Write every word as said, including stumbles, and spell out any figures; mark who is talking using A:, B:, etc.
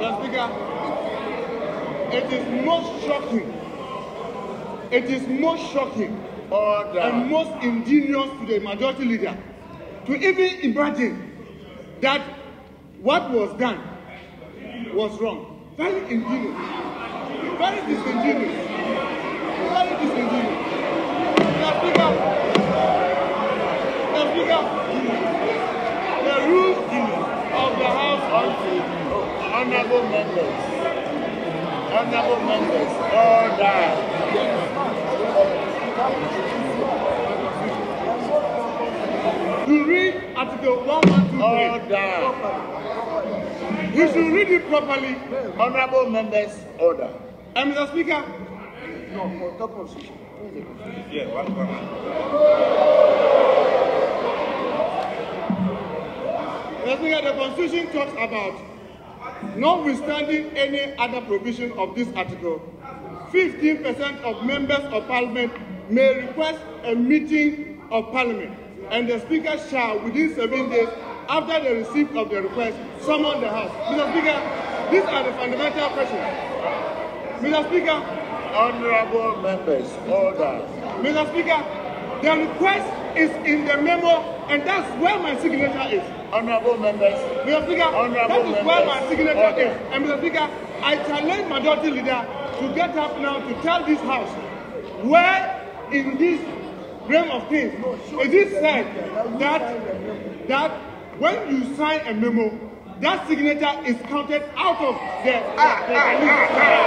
A: Mister Speaker, it is most shocking. It is most shocking
B: Order.
A: and most ingenious to the majority leader to even imagine that what was done was wrong. Very ingenious. Very disingenuous. Very disingenuous. Mister Speaker, Mister Speaker, the rules of the House
B: Oh, honorable members. Honorable members. Order.
A: to read Article one one two three.
B: Order.
A: You should read it properly.
B: Honorable members. Order.
A: And Mister Speaker,
C: No, for top position.
B: Yeah, one, one.
A: Mister Speaker, the Constitution talks about, notwithstanding any other provision of this article, fifteen percent of members of Parliament may request a meeting of Parliament, and the Speaker shall, within seven days after the receipt of the request, summon the House. Mister Speaker, these are the fundamental questions. Mister Speaker,
B: Honorable members. Order.
A: Mister Speaker, the request is in the memo, and that's where my signature is.
B: Honorable members.
A: Mister Speaker,
B: Honorable
A: that is where my
B: members.
A: signature
B: Order.
A: is. And Mister Speaker, I challenge Majority Leader to get up now to tell this House where in this realm of things it is said that that when you sign a memo, that signature is counted out of the, the, the, the list.